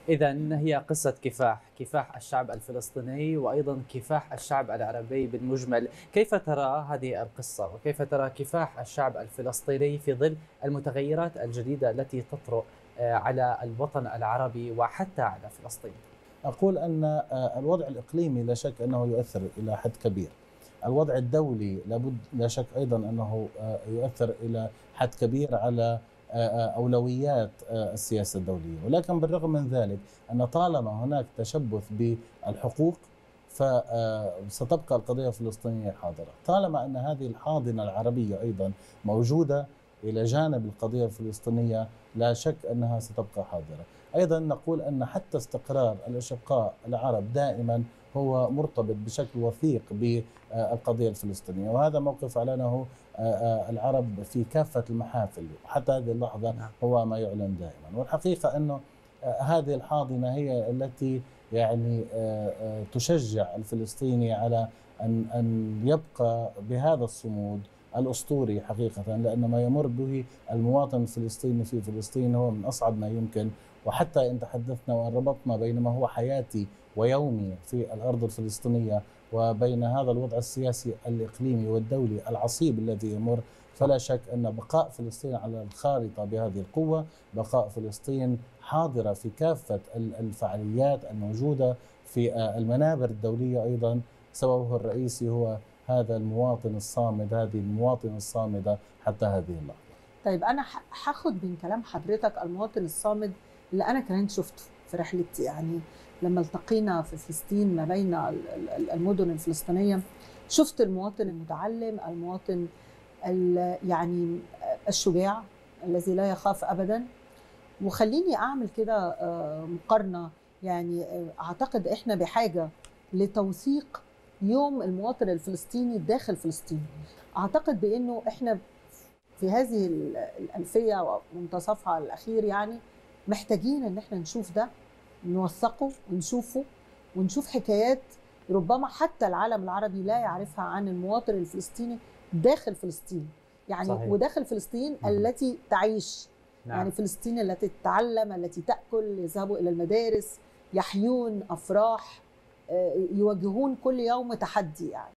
إذا هي قصة كفاح الشعب الفلسطيني وأيضا كفاح الشعب العربي بالمجمل. كيف ترى هذه القصة وكيف ترى كفاح الشعب الفلسطيني في ظل المتغيرات الجديدة التي تطرأ على الوطن العربي وحتى على فلسطين؟ أقول أن الوضع الإقليمي لا شك أنه يؤثر إلى حد كبير. الوضع الدولي لابد لا شك أيضا أنه يؤثر إلى حد كبير على أولويات السياسة الدولية، ولكن بالرغم من ذلك أن طالما هناك تشبث بالحقوق فستبقى القضية الفلسطينية حاضرة. طالما أن هذه الحاضنة العربية أيضا موجودة إلى جانب القضية الفلسطينية لا شك أنها ستبقى حاضرة. أيضا نقول أن حتى استقرار الأشقاء العرب دائما هو مرتبط بشكل وثيق بالقضية الفلسطينية، وهذا موقف أعلنه العرب في كافة المحافل حتى هذه اللحظة. نعم. هو ما يعلن دائما، والحقيقة أنه هذه الحاضنة هي التي يعني تشجع الفلسطيني على أن يبقى بهذا الصمود الأسطوري حقيقة، لأن ما يمر به المواطن الفلسطيني في فلسطين هو من أصعب ما يمكن. وحتى إن تحدثنا وأن ربطنا بين ما هو حياتي ويومي في الأرض الفلسطينية وبين هذا الوضع السياسي الإقليمي والدولي العصيب الذي يمر، فلا شك أن بقاء فلسطين على الخارطة بهذه القوة، بقاء فلسطين حاضرة في كافة الفعاليات الموجودة في المنابر الدولية أيضا، سببه الرئيسي هو هذا المواطن الصامد، هذه المواطنة الصامدة حتى هذه اللحظة. طيب أنا هاخد من كلام حضرتك المواطن الصامد اللي أنا كمان شفته في رحلتي، يعني لما التقينا في فلسطين ما بين المدن الفلسطينية، شفت المواطن المتعلم، المواطن يعني الشجاع الذي لا يخاف أبدا. وخليني أعمل كده مقارنة، يعني أعتقد إحنا بحاجة لتوثيق يوم المواطن الفلسطيني داخل فلسطين. أعتقد بأنه إحنا في هذه الألفية ومنتصفها الأخير يعني محتاجين إن إحنا نشوف ده، نوثقه ونشوفه، ونشوف حكايات ربما حتى العالم العربي لا يعرفها عن المواطن الفلسطيني داخل فلسطين، يعني صحيح. وداخل فلسطين التي تعيش. نعم. يعني فلسطين التي تتعلم، التي تأكل، يذهبوا إلى المدارس، يحيون أفراح، يواجهون كل يوم تحدي يعني.